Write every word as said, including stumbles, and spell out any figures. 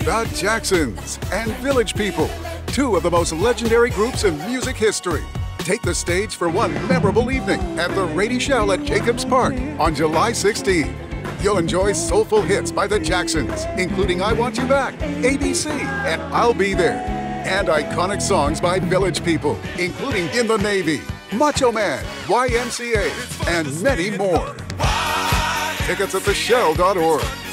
The Jacksons and Village People, two of the most legendary groups in music history, take the stage for one memorable evening at the Rady Shell at Jacobs Park on July sixteenth. You'll enjoy soulful hits by the Jacksons, including I Want You Back, A B C, and I'll Be There, and iconic songs by Village People, including In the Navy, Macho Man, Y M C A, and many more. Tickets at the shell dot org.